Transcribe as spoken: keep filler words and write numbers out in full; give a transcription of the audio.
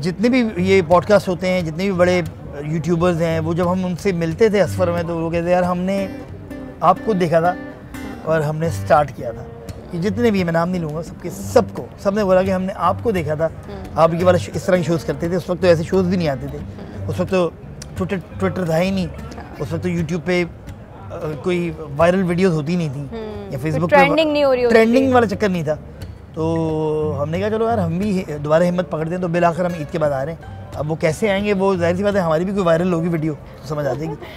जितने भी ये पॉडकास्ट होते हैं, जितने भी बड़े यूट्यूबर्स हैं, वो जब हम उनसे मिलते थे असफर में, तो वो कहते यार हमने आपको देखा था और हमने स्टार्ट किया था। कि जितने भी, मैं नाम नहीं लूँगा, सबके सबको सबने बोला कि हमने आपको देखा था, आप ये वाला इस तरह के शोज़ करते थे। उस वक्त तो ऐसे शोज़ भी नहीं आते थे, उस वक्त तो ट्विटर ट्विटर था ही नहीं, उस वक्त तो यूट्यूब पे आ, कोई वायरल वीडियोस होती नहीं थी, या फेसबुक पे ट्रेंडिंग नहीं हो रही होती, ट्रेंडिंग वाला चक्कर नहीं था। तो हमने कहा चलो यार हम भी दोबारा हिम्मत पकड़ते हैं। तो बिल आखिर हम ईद के बाद आ रहे हैं। अब वो कैसे आएंगे, वो जाहिर सी बात है, हमारी भी कोई वायरल होगी वीडियो तो समझ आ जाएगी।